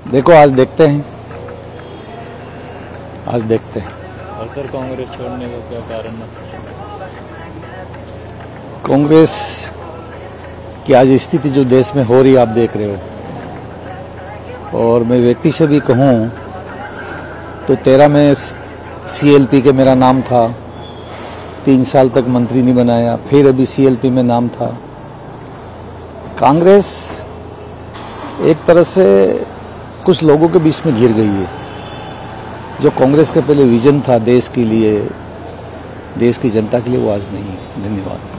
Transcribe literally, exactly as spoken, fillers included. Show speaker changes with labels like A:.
A: देखो आज देखते हैं, आज देखते हैं।
B: और सर कांग्रेस छोड़ने का क्या कारण है?
A: कांग्रेस की आज स्थिति जो देश में हो रही है आप देख रहे हो, और मैं व्यक्ति से भी कहूं तो तेरह में सीएलपी के मेरा नाम था, तीन साल तक मंत्री नहीं बनाया, फिर अभी सीएलपी में नाम था। कांग्रेस एक तरह से कुछ लोगों के बीच में घिर गई है। जो कांग्रेस का पहले विजन था देश के लिए, देश की जनता के लिए, वो आज नहीं है। धन्यवाद।